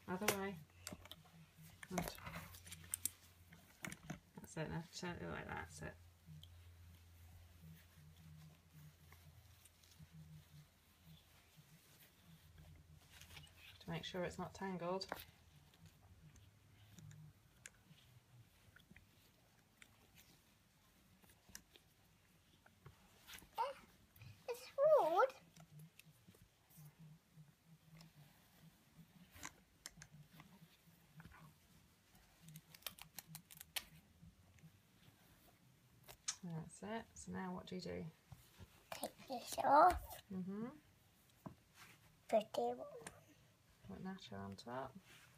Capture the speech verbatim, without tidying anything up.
Other way. And that's it. Now turn it like that. That's it. To make sure it's not tangled. It's hard. That's it. So now what do you do? Take this off. Mm-hmm. Put it Put Nacho on top.